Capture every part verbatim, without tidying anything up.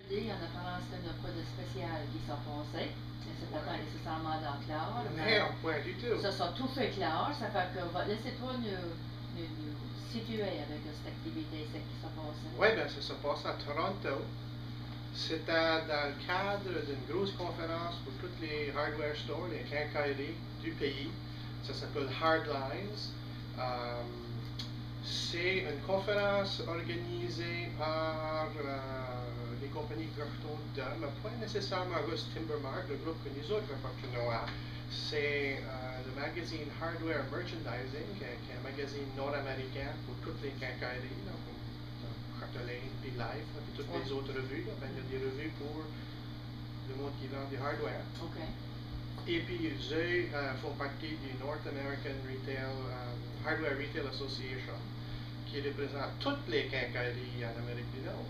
Il y en a pensé une pas de spécial qui sont passés. C'est pas Ouais. nécessairement dans clair. Non, point du tout. Ça sont tout fait clair. Ça fait que laissez-toi nous, nous, nous situer avec cette activité ce qui s'est passé. Oui, bien, ça se passe à Toronto. C'était dans le cadre d'une grosse conférence pour tous les hardware stores, les quincailleries du pays. Ça s'appelle Hardlines. Euh, c'est une conférence organisée par euh, les compagnies Gerton-Dunn, mais pas nécessairement Russ Timbermark, le groupe que nous autres appartenons à. C'est euh, le magazine Hardware Merchandising, qui est, qui est un magazine nord-américain pour toutes les quincailleries, là, comme Cartolane, puis Life, là, puis toutes Ouais. les autres revues. Là, ben, il y a des revues pour le monde qui vend du hardware. Okay. Et puis, eux euh, font partie du North American Retail, um, Hardware Retail Association, qui représente toutes les quincailleries en Amérique du Nord.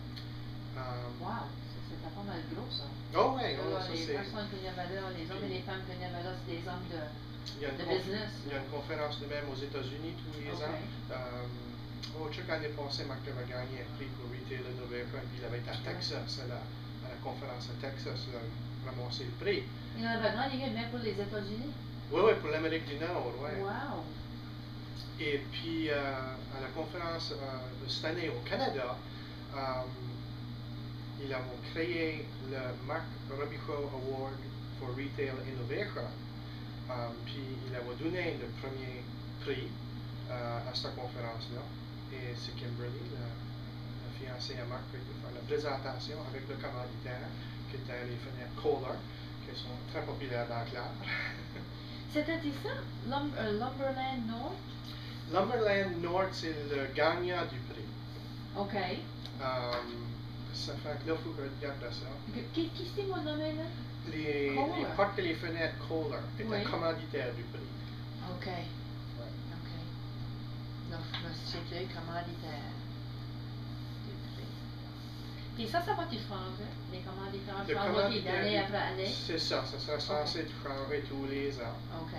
Um, wow, c'était pas mal gros ça. Oh oui, oh, là, ça les c'est. personnes que il y avait là, les hommes et les femmes que il y avait là, c'est des hommes de, il y a une de conf- business. Il y a une conférence de même aux États-Unis tous les Okay. ans. Um, oh, chaque année passée, Marc avait gagné un prix pour Retail Innovation, puis il avait été à Texas, à la, à la conférence à Texas, là, ramasser le prix. Il y en avait gagné même pour les États-Unis. Oui, oui, pour l'Amérique du Nord, oui. Wow. Et puis, euh, à la conférence euh, de cette année au Canada, euh, ils ont créé le Marc Robichaud Award for Retail Innovation. Um, puis, il a donné le premier prix euh, à cette conférence-là. Et c'est Kimberly, la, la fiancée à Marc, qui a fait la présentation avec le commanditaire, qui était les fenêtres Kohler, qui sont très populaires dans Claire. C'était ça? Lum euh, Lumberland North? Lumberland North, c'est le gagnant du prix. OK. Um, ça fait que là, il faut que je regarde ça. Qui, qui c'est mon nom là? Les, les portes et les fenêtres Kohler étaient oui. commanditaires du prix. OK. Ouais. OK. Donc, c'était commanditaire du prix. Puis ça, ça va-tu changer? Les commanditaires Le changent commanditaire d'année du- après année? C'est ça, ça serait censé Okay. changer tous les ans. OK.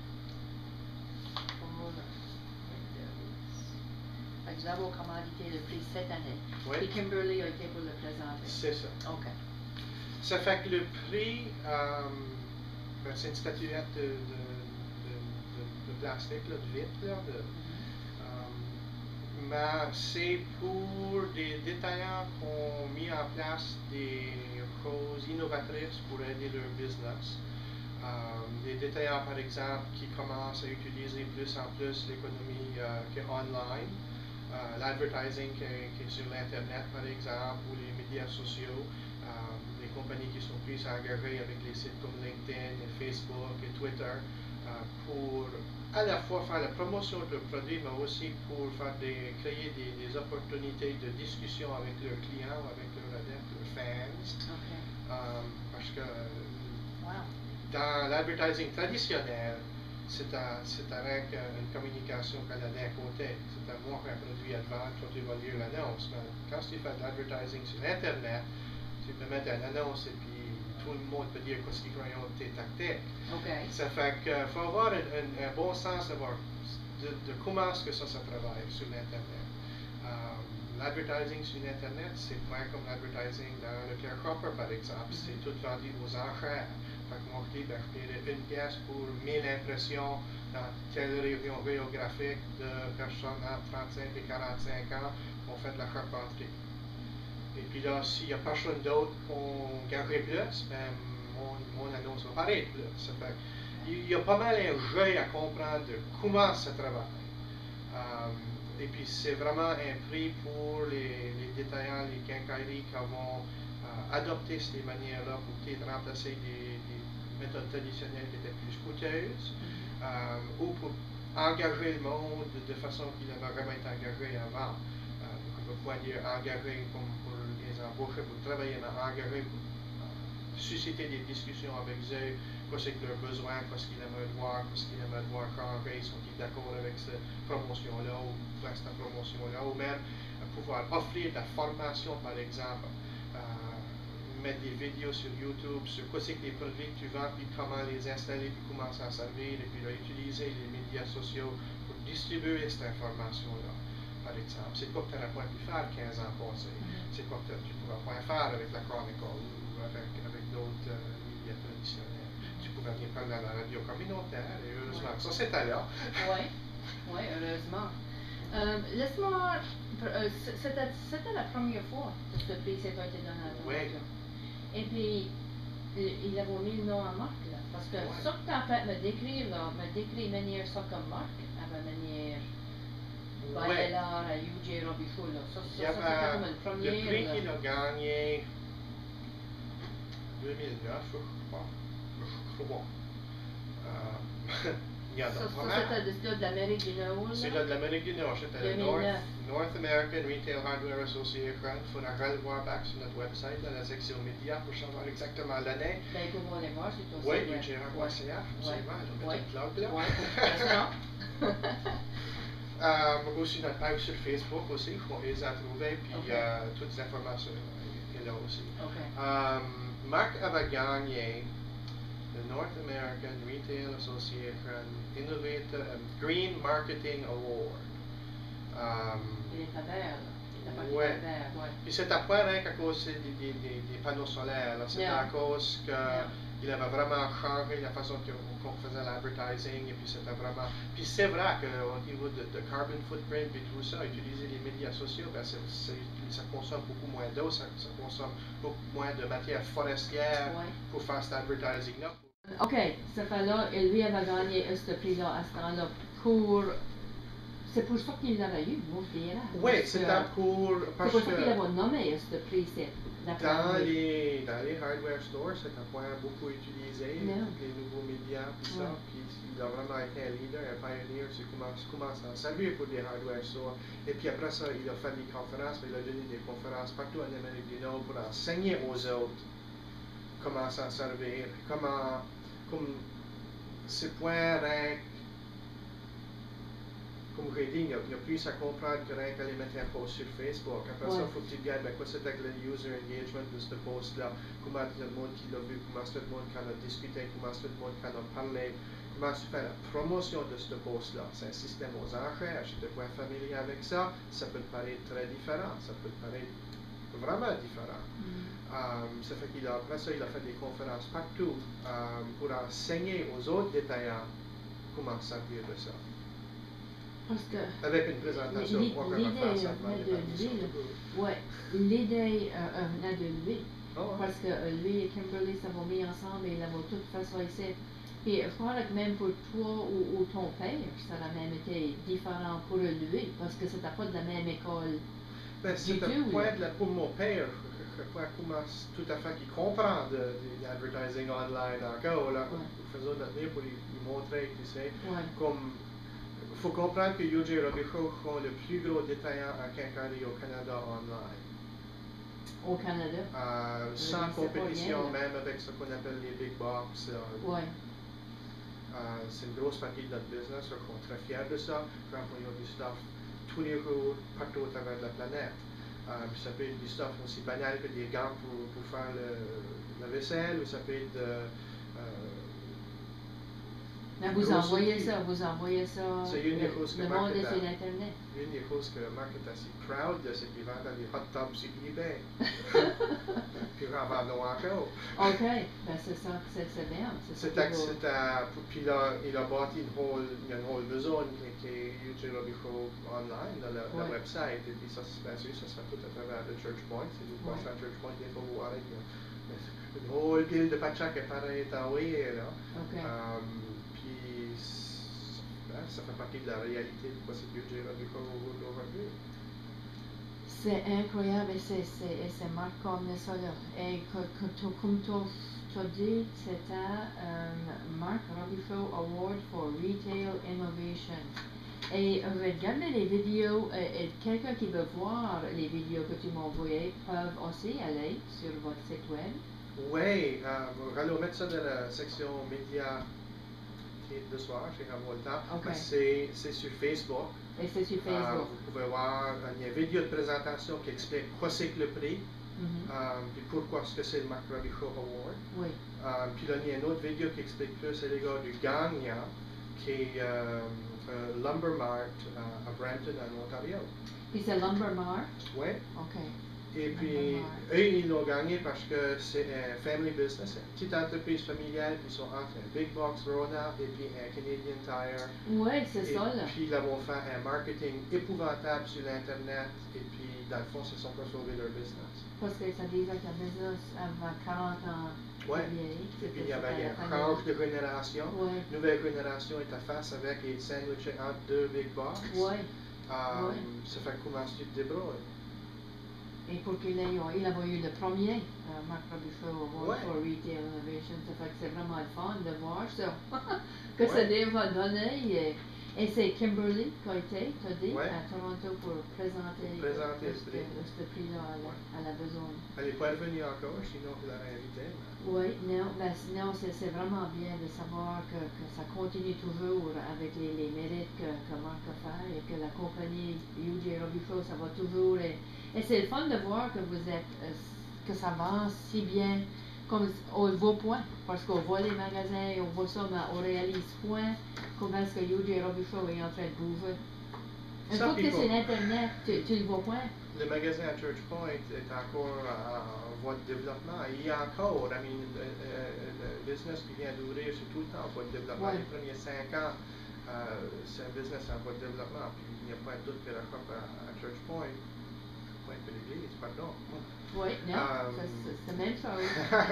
Fait que nous avons commandité le prix cette année. Oui. Et Kimberly a été pour le présenter. C'est ça. OK. Ça fait que le prix, euh, ben, c'est une statuette de, de, de, de, de plastique, là, de vitre, là, de, euh, mais c'est pour des détaillants qui ont mis en place des choses innovatrices pour aider leur business. Euh, des détaillants, par exemple, qui commencent à utiliser plus en plus l'économie euh, qui est online, euh, l'advertising qui, qui est sur l'Internet, par exemple, ou les médias sociaux. Euh, les compagnies qui sont plus engagées avec les sites comme LinkedIn, et Facebook et Twitter euh, pour à la fois faire la promotion de leurs produits, mais aussi pour faire des, créer des, des opportunités de discussion avec leurs clients, avec leurs adeptes, leurs fans. OK. Euh, parce que Wow. dans l'advertising traditionnel, c'est avec une communication qu'elle a d'un côté. C'est à moi qu'un produit à vendre, toi tu vas lire l'annonce. Mais quand tu fais de l'advertising sur Internet, tu peux mettre une annonce et puis tout le monde peut dire qu'est-ce qu'ils croient de tes tactiques. OK. Ça fait qu'il faut avoir un, un, un bon sens de, de, de comment est-ce que ça se travaille sur l'Internet. Um, l'advertising sur l'Internet, c'est pas comme l'advertising dans le Claire Cropper, par exemple. C'est tout vendu aux enchères. Fait que moi, je dis, ben, je paierais une pièce pour mille impressions dans telle région géographique de personnes entre trente-cinq et quarante-cinq ans qui ont fait de la charpenterie. Et puis là, s'il n'y a personne d'autre qu'on gagnerait plus, ben, mon, mon annonce va paraître plus. Ça fait, il y a pas mal un jeu à comprendre de comment ça travaille. Um, et puis c'est vraiment un prix pour les, les détaillants, les quincailleries qui vont uh, adopter ces manières-là pour peut-être remplacer des, des méthodes traditionnelles qui étaient plus coûteuses, um, ou pour engager le monde de, de façon qu'il avait vraiment été engagé avant. Uh, on ne peut pas dire engagé comme pour les embaucher, pour travailler, mais engagé pour uh, susciter des discussions avec eux, quoi c'est que leurs besoins, quoi ce qu'ils aimeraient voir, quoi ce qu'ils aimeraient voir changer, sont-ils d'accord avec cette promotion-là ou cette promotion-là, ou même euh, pouvoir offrir de la formation, par exemple, euh, mettre des vidéos sur YouTube sur quoi c'est que les produits que tu vends, puis comment les installer, puis comment s'en servir, et puis là, utiliser les médias sociaux pour distribuer cette information-là. par exemple. C'est quoi que tu n'aurais pas pu faire quinze ans passés. Mhm. C'est quoi que tu ne pourras pas faire avec la Chronicle ou avec, avec d'autres euh, médias traditionnels. Tu pouvais venir prendre dans la radio communautaire et heureusement, Ouais. ça c'était là. Oui, oui, heureusement. Euh, Laisse-moi. euh, C'était c'était la première fois que ce prix s'est été donné à Oui. Toronto. Et puis, il il avait mis le nom à Marc, là. Parce que Ouais. ça que tu as fait me décrire, là, me décrire manière ça comme Marc, avec manière. Ouais. Bailard à U J Robichaud, là. Ça, Il y ça, ça c'était avait comme une le première. prix là. qu'il a gagné deux mille neuf, je crois. Je crois. Euh, il y en a Ça, pas ça mal. c'était de, de l'Amérique du Nord. là. C'est là de l'Amérique du Nord, c'était le deux mille North, neuf. North American Retail Hardware Association. Il faudra aller voir back sur notre website, dans la section médias, pour savoir exactement l'année. Ben, il faut aller voir, c'est aussi. Oui, ouais. U G R point C A, Ouais. absolument. On Ouais. met une plug là. Ouais, c'est ça. Euh, on a aussi notre page sur Facebook aussi, il faut les en trouver, puis Ok. euh, toutes les informations est là aussi. OK. Um, Marc avait gagné le North American Retail Association Innovator um, Green Marketing Award. Um, Il était vert, là. Il était pas Ouais. vert, ouais. Puis c'était pas rien qu'à cause des, des, des, des panneaux solaires, là. C'était Yeah. à cause que Yeah. il avait vraiment changé la façon que- qu'on faisait l'advertising, et puis c'était vraiment. Puis c'est vrai qu'au niveau de, de carbon footprint et tout ça, utiliser les médias sociaux, ben c'est, c'est- ça consomme beaucoup moins d'eau, ça, ça consomme beaucoup moins de matière forestière Ouais. pour faire cet advertising-là. OK, ce fait-là, et lui avait gagné ce prix-là à ce temps-là pour. C'est pour ça qu'il l'avait eu, moi, je dirais. Oui, Parce c'était que- pour. C'est Parce pour ça qu'il que avait nommé ce prix, c'est d'après dans lui. les, dans les hardware stores, c'était pas beaucoup utilisé, Non. les nouveaux médias, puis ça. Ouais. Puis il a vraiment été un leader, un pioneer sur comment, comment s'en servir pour des hardware stores. Et puis après ça, il a fait des conférences, mais il a donné des conférences partout en Amérique du Nord pour enseigner aux autres comment s'en servir, comment, comme, c'est point rien, comme j'ai dit, il y a, il y a plus à comprendre que rien qu'aller mettre un post sur Facebook. Après ça, Ouais. il faut que tu regardes ben, quoi c'était que le user engagement de ce post-là, comment il y a le monde qui l'a vu, comment c'est le monde qui en a discuté, comment c'est le monde qui en a parlé, comment tu fais la promotion de ce post-là. C'est un système aux enchères, je n'étais pas familier avec ça, ça peut te paraître très différent, ça peut te paraître vraiment différent. Mm. Um, ça fait qu'il a, après ça, il a fait des conférences partout um, pour enseigner aux autres détaillants comment servir de ça. Parce que. Avec une présentation, L'i- on va l'idée faire ça venait devant de les lui, là. participants. Ouais, l'idée euh, euh, venait de lui. Oh, ouais. Parce que euh, lui et Kimberly s'avaient mis ensemble et ils l'avaient tout fait ça ici. Puis je crois que même pour toi ou, ou ton père, ça a même été différent pour lui, parce que c'était pas de la même école. Ben, du c'était tout, point là. de la, pour mon père, je crois comment tout à fait qu'il comprend de, de l'advertising online encore, là. Ouais. Nous faisons notre mieux pour lui, lui montrer, tu sais, Ouais. comme, il faut comprendre que U J Robichaud sont le plus gros détaillant en quincaillerie au Canada online. Au Canada. Euh, Oui, sans c'est pas compétition, rien, là. même avec ce qu'on appelle les big box. euh, Ouais. Euh, c'est une grosse partie de notre business, donc on est très fiers de ça. Quand on a du stuff tous les jours, partout à travers la planète. Euh, puis ça peut être du stuff aussi banal que des gants pour, pour faire le, la vaisselle, ou ça peut être euh, Mais des vous gros envoyez outils. ça, vous envoyez ça. C'est une des le- choses que Le Marc monde est est à- sur Internet. Une des choses que Marc est assez proud de, c'est qu'il vend dans des hot tubs sur eBay. Puis il en vend encore. OK, ben c'est ça, c'est c'est bien. C'est ça C'est qu'il à, faut- c'est à, puis là, il a bâti une whole, il y a une whole besoin qui, qui est U J Robichaud online, dans le, le Ouais. website, et puis ça, c'est bien sûr, ça se fait tout à travers le Church Point. Si vous Ouais. passez à Church Point, il faut voir, il y a une whole pile de pachak est pareil à envoyer, là. OK. Um, puis c- ben, ça fait partie de la réalité de quoi c'est U J Robichaud aujourd'hui. C'est incroyable et c'est c'est- et c'est Marc comme ça là. Et que, que tu- comme tu as dit, c'était um, Marc Robichaud Award for Retail Innovation. Et regardez les vidéos, et, et quelqu'un qui veut voir les vidéos que tu m'as envoyées peuvent aussi aller sur votre site web. Oui, euh, on va aller mettre ça dans la section médias de soir chez Ravolta. Ok. C'est c'est sur Facebook. Et c'est sur Euh, Facebook. vous pouvez voir, euh, il y a une vidéo de présentation qui explique quoi c'est que le prix, Mhm. euh, puis pourquoi ce que c'est le Marc Robichaud Award. Oui. Euh, puis là, il y a une autre vidéo qui explique plus à l'égard du gagnant, qui est euh, euh, Lumber Mart euh, à Brampton, en Ontario. Puis c'est Lumbermar? Ouais. OK. Et puis, Lumbermar. eux, ils l'ont gagné parce que c'est un family business, une petite entreprise familiale, ils sont entre un Big Box Rona et puis un Canadian Tire. Ouais, c'est Et ça, là. puis, ils vont faire un marketing épouvantable sur l'Internet et puis, dans le fond, ils se sont pas sauvés leur business. Parce que ça disait que la business avait quarante ans Ouais. de vieille. Et puis, il y C'était- avait c'était un la change de génération. Ouais. Nouvelle génération est à face avec et sandwichés entre deux Big Box. Ouais. Euh, Ouais. Ça fait comment tu te débrouilles. Et pour qu'il ait, il avait eu le premier, euh, Marc Robichaud Award Ouais. for Retail Innovation. Ça fait que c'est vraiment le fun de voir ça. que Ouais. ça va donner. Et, et c'est Kimberly qui a été, t'as dit, Ouais. à Toronto pour présenter, Présenter ce, ce prix. ce, ce prix-là à la, à la besogne. Elle n'est pas revenue encore, sinon je l'aurais invitée. mais- Oui, non, ben, sinon c'est c'est vraiment bien de savoir que, que ça continue toujours avec les, les mérites que, que Marc a fait et que la compagnie U J Robichaud, ça va toujours. Et, et c'est le fun de voir que vous êtes, euh, que ça avance si bien, comme on le voit point, parce qu'on voit les magasins, on voit ça, mais on réalise point comment est-ce que U J Robichaud est en train de bouger. Une Some fois que c'est people- sur Internet, tu, tu le vois point. Le magasin à Church Point est encore en voie de développement. Il y a encore, I mean, le, le- le business qui vient d'ouvrir, c'est tout le temps en voie de développement. Ouais. Les premiers cinq ans, euh, c'est un business en voie de développement. Puis il n'y a pas de doute que la coupe à, à Church Point, Point de l'église, pardon. Oui, non, Um, ça, c'est c'est la même chose.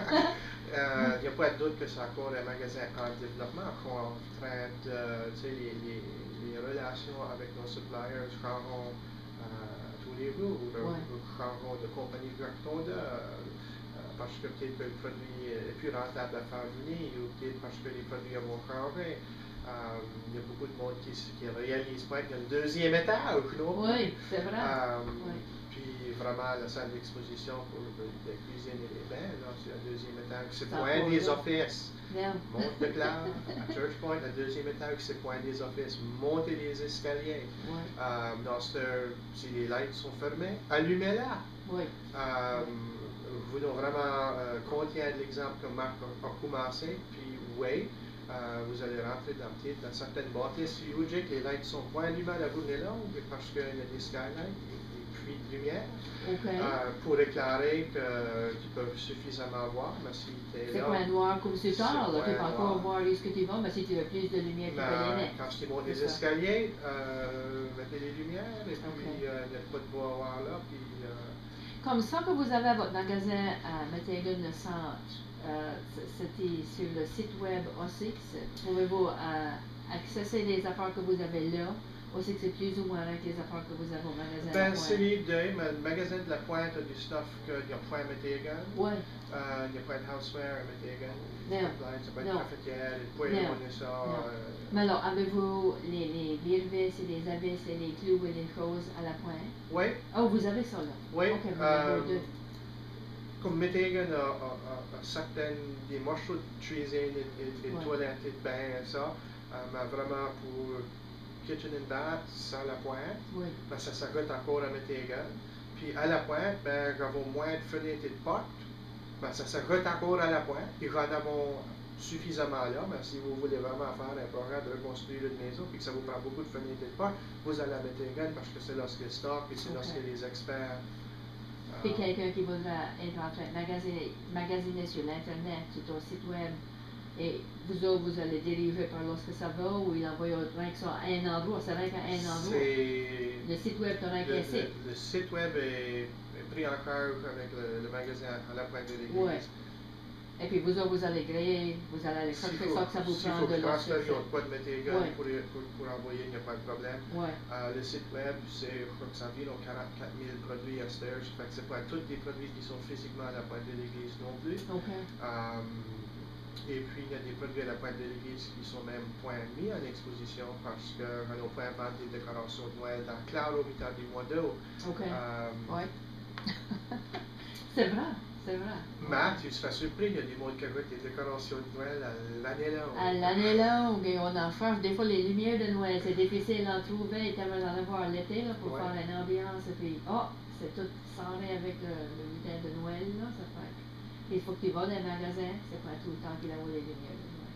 Euh, Il n'y a pas de doute que c'est encore un magasin en développement, qu'on est en train de, tu sais, les, les, les relations avec nos suppliers changeront euh, tous les jours, ou Ouais. changeront de compagnie directement de, euh, parce que peut-être que le produit est plus rentable à faire venir, ou peut-être parce que les produits vont changer. Euh, il y a beaucoup de monde qui ne réalise pas qu'il y a un deuxième étage, non? Oui, c'est vrai. Euh, Oui. Puis vraiment, la salle d'exposition pour la cuisine et les bains, là, c'est le deuxième étage, c'est Ça point pour des là. offices. Non. Monte de classe, à Church Point, le deuxième étage, c'est point des offices. Montez les escaliers. Oui. Euh, dans ce, si les lights sont fermées, allumez-la. Oui. Euh, vous voulons vraiment euh, contient l'exemple que Marc a, a commencé, puis oui, euh, vous allez rentrer dans, dans certaines bâtisses U J que les lights sont pas allumés à la journée longue parce qu'il y a des skylights, des puits de lumière, OK. euh, pour éclairer que tu peux suffisamment voir, mais si tu es C'est là. quoi, noir comme c'est tard, là? C'est Tu peux point encore noir. voir où est-ce que tu vas, mais si tu as plus de lumière, tu peux y Mais aller. quand tu montes les C'est ça. escaliers, euh, mettez les lumières, et puis Ok. euh, il n'y a pas de bois à voir là, puis euh, Comme ça que vous avez votre magasin à Métégan le centre, euh, c- c'était sur le site web aussi. c'est- Pouvez-vous euh, accéder les affaires que vous avez là, aussi que c'est plus ou moins avec les affaires que vous avez au magasin à ben, la c'est Pointe? l'idée, mais le magasin de la Pointe a du stuff qu'il n'y a pas à Métégan. Oui. Euh, il n'y a pas de houseware à Métégan. Non. C'est pas de Non. cafetière, il n'y a pas Non. de ça. Non. euh, Mais alors, avez-vous les, les virvis et les avis et les clous et les choses à la Pointe? Oui, Oh, vous avez ça là? oui. Ok, vous euh, avez deux. Comme Métégan a, a, a, a certaines, des morceaux de cuisine et, et, et Ouais. toilettes et de bain et ça, euh, mais vraiment pour kitchen and bath, sans la Pointe. Oui. Ben, ça s'ajoute encore à Métégan. Puis à la Pointe, ben, j'avais moins de fenêtres et de portes. Ben, ça s'ajoute encore à la Pointe. Puis j'en avons suffisamment là. Mais si vous voulez vraiment faire un programme de reconstruire une maison, puis que ça vous prend beaucoup de fenêtres et de portes, vous allez à Métégan parce que c'est là ce qu'il y a le stock, puis c'est là ce Ok. qu'il y a les experts. Puis Euh, quelqu'un qui voudra être en train de magasiner, magasiner sur l'Internet, sur ton site web, et vous autres, vous allez diriger par lorsque ça va, ou il envoie rien que ça à un endroit, c'est rien qu'à un endroit. c'est- Le site web, t'as rien le, qu'un site. le- le site web est, est pris en charge avec le, le magasin à la Pointe de l'Église. Ouais. Et puis vous autres, vous allez créer, vous allez aller S'il chercher faut, ça que ça vous s'il prend faut de que je là. transfère de quoi de Métégan Ouais. pour, pour, pour envoyer, il n'y a pas de problème. Ouais. Euh, le site web, c'est, je crois que ça environ quarante-quatre mille produits à cette heure. Ça fait que c'est pas tous des produits qui sont physiquement à la Pointe de l'Église non plus. OK. Euh, et puis, il y a des produits à la Pointe de l'Église qui sont même point mis en exposition parce que on peut vendre des décorations de Noël dans Claro, au mi-temps du mois d'août. OK. Euh, Ouais. c'est vrai, c'est vrai. Mais tu seras surpris, il y a des monde qui achètent des décorations de Noël à l'année longue. À l'année longue, et on en cherche des fois les lumières de Noël. C'est difficile d'en trouver, tellement d'en avoir l'été là, pour Ouais. faire une ambiance. Et puis, oh, c'est tout s'enlevé avec le, le week-end de Noël. Là, ça fait. Il faut que tu vas dans les magasins, c'est pas tout le temps qu'il a les lumières de Noël.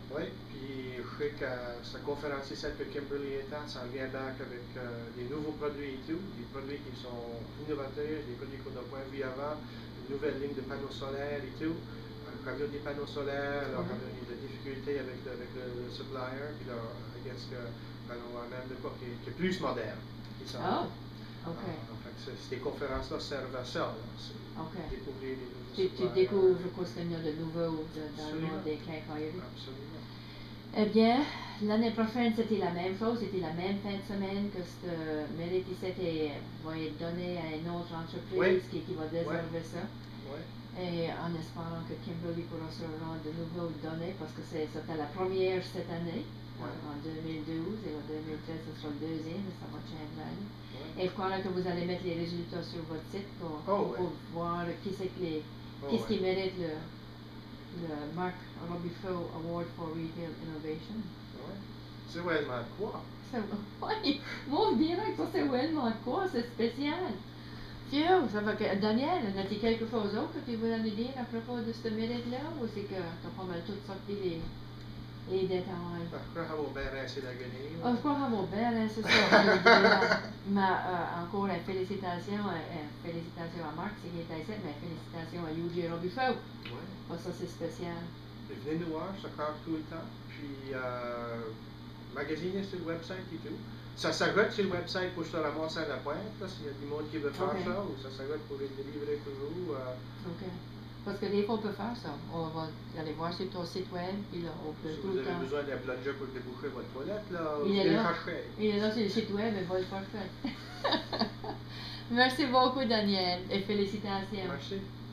Oui, puis je sais que cette conférence ici que Kimberly est à, ça vient back avec euh, des nouveaux produits et tout, des produits qui sont innovateurs, des produits qu'on n'a pas vus avant, une nouvelle ligne de panneaux solaires et tout. Euh, Quand il y a des panneaux solaires, alors Mhm. on a eu des difficultés avec le, avec le, le supplier, puis là, I guess que ben, on a même de quoi qui, qui est plus moderne. Qui s'en Oh, vient. ok. Ah, fait que ce- ces conférences-là servent à ça, là. C'est Ok. découvrir les nouveaux Tu, tu suppliers. découvres quoi ce qu'il y a de nouveau de- dans le Absolument. monde des quincailleries. Absolument. Eh bien, l'année prochaine, c'était la même chose, c'était la même fin de semaine que ce mérite ici est- va être donné à une autre entreprise Oui. qui, qui va déserver ça. Oui. Et en espérant que Kimberly pourra se rendre de nouveau données, parce que c'est- c'était la première cette année, Ouais. en, en deux mille douze, et en deux mille treize, ce sera le deuxième, et ça va changer l'année. Ouais. Et je crois que vous allez mettre les résultats sur votre site pour, Oh, pour ouais. voir qui c'est que les, Oh, qu'est-ce qui ouais. mérite le, le Mark Robichaud Award for Retail Innovation. Ouais. C'est réellement quoi? Ça, oui, moi je dirais que ça c'est vraiment quoi, c'est spécial. Phew, ça va que, Daniel, y a-t-il quelque chose d'autre que tu voulais nous dire à propos de ce mérite-là, ou c'est que t'as pas mal tout sorti les, les détails? Je crois avoir bien rincé la guenille. Oh, je crois avoir bien, hein, c'est ça. Mais euh, encore, euh, félicitations, euh, euh, félicitations à Marc, c'est qui est ici, mais félicitations à U J Robichaud. Ouais. Oh, ça c'est spécial. Et venez nous voir, ça compte tout le temps. Puis, euh, magasinez sur le website et tout. Ça s'arrête sur le website pour se ramasser à la pointe, là, s'il y a du monde qui veut faire Ok. ça, ou ça s'arrête pour être délivré pour vous. Euh, OK. Parce que des fois, on peut faire ça. On va aller voir sur ton site web, puis là, on peut si tout vous le avez temps. besoin d'un plunger pour déboucher votre toilette, là, Il vous est venez le là. chercher. Il est là sur le site web, et va le faire faire. Merci beaucoup, Daniel, et félicitations. Merci.